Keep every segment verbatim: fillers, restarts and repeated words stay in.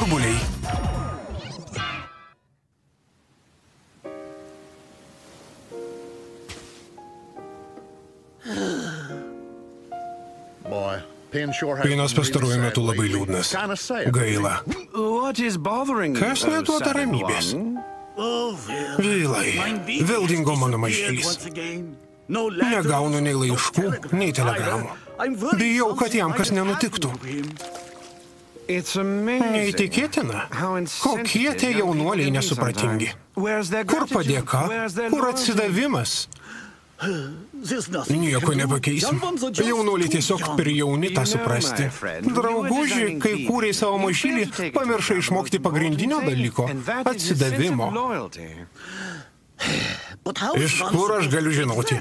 burbuliai. Pinas pastaruoju metu labai liūdnas. Gaila. Kas neduoda ramybės? Vilai, vėl dingo mano mažylis. Negaunu nei laiškų, nei telegramų. Bijau, kad jam kas nenutiktų. Neįtikėtina, kokie tie jaunuoliai nesupratingi. Kur padėka, kur atsidavimas? Nieko nepakeisim. Jaunuoliai tiesiog per jauni tą suprasti. Drauguži, kai kūrei savo mažylį, pamiršai išmokti pagrindinio dalyko – atsidavimo. Iš kur aš galiu žinoti?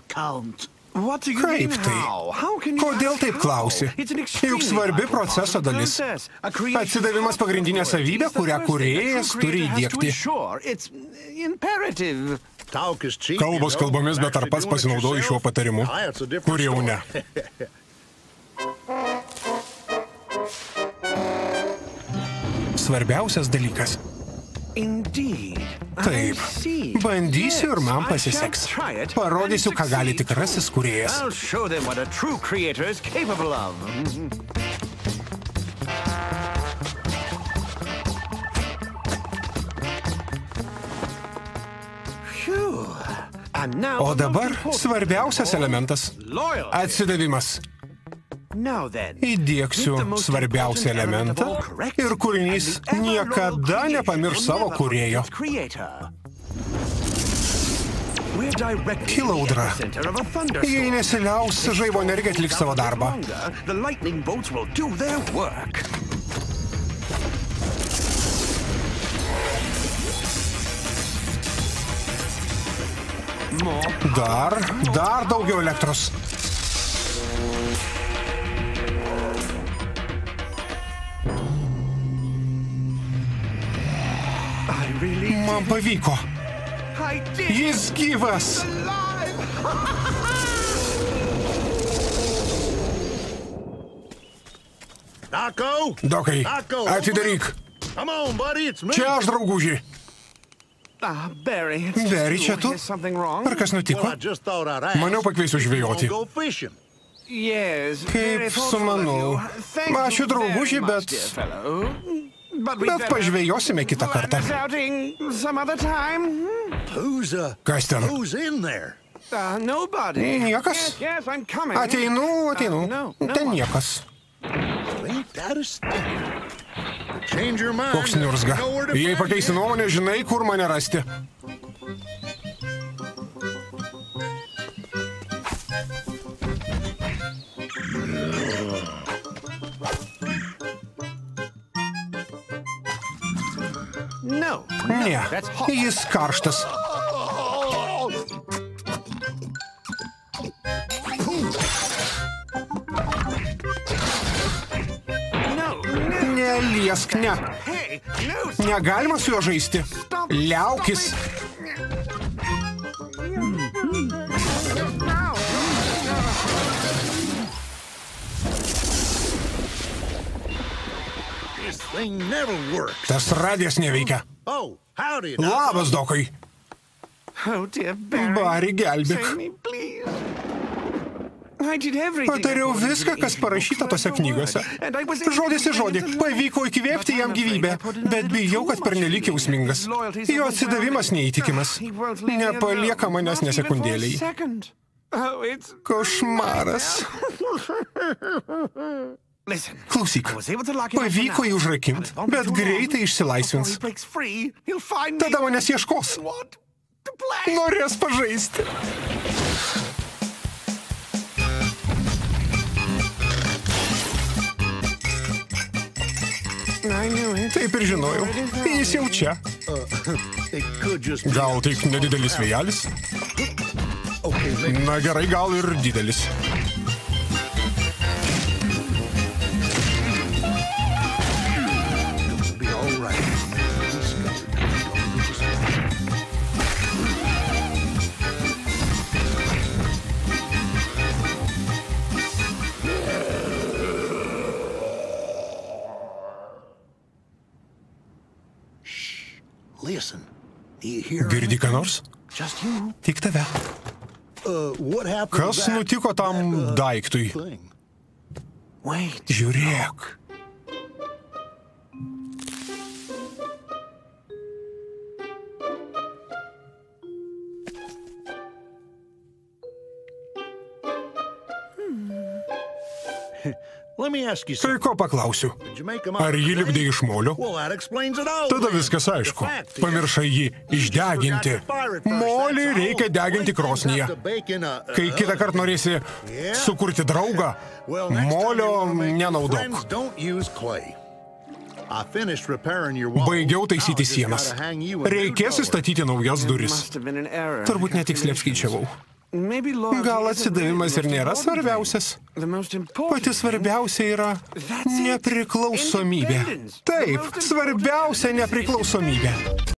Kaip tai? Kodėl taip klausi? Juk svarbi proceso dalis. Atsidavimas pagrindinė savybė, kurią kūrėjas turi įdiegti. Kalbos kalbomis, bet ar pats pasinaudoji šiuo patarimu? Kur jau ne? Svarbiausias dalykas. Taip, bandysiu ir man pasiseks. Parodysiu, ką gali tikrasis kūrėjas. O dabar svarbiausias elementas – atsidavimas. Įdiegsiu svarbiausią elementą ir kūrinys niekada nepamirš savo kūrėjo. Kilo audra. Jei nesiliaus, žaibo energija atliks savo darbą. Dar, dar daugiau elektros. Man pavyko. Jis gyvas. Dokai, atidaryk. Čia aš, drauguži. Barry, čia tu? Ar kas nutiko? Maniau, pakviesiu žvejoti. Kaip sumanau. Ačiū, drauguži, bet... Bet pažvejosime kitą kartą. Kas ten? Niekas? Ateinu, ateinu. Ten niekas. Koks niurzga. Jei pakeisi nuomonę, žinai, kur mane rasti. Ne, jis karštas. Neliesk, ne. Negalima su juo žaisti. Liaukis. Tas radijas neveikia. Labas, Dokai. Barry, gelbėk. Padariau viską, kas parašyta tose knygose. Žodis į žodį. Pavyko įkvėpti jam gyvybę, bet bijau, kad pernelyg jausmingas. Jo atsidavimas neįtikimas. Nepalieka manęs nė sekundėliai. Košmaras. Klausyk, pavyko jį užrakint, bet greitai išsilaisvins. Tada manęs ieškos. Norės pažaisti. Taip ir žinojau. Jis jau čia. Gal tik nedidelis vėjelis? Na gerai, gal ir didelis. Girdi ką nors? Tik tave. Kas nutiko tam daiktui? Žiūrėk. Tai ko paklausiu? Ar jį lipdė iš molio? Tada viskas aišku. Pamiršai jį išdeginti. Molį reikia deginti krosnyje. Kai kitą kartą norėsi sukurti draugą, molio nenaudok. Baigiau taisyti sienas. Reikės įstatyti naujas duris. Turbūt netiksliai apskaičiavau. Gal atsidavimas ir nėra svarbiausias? Pati svarbiausia yra nepriklausomybė. Taip, svarbiausia nepriklausomybė.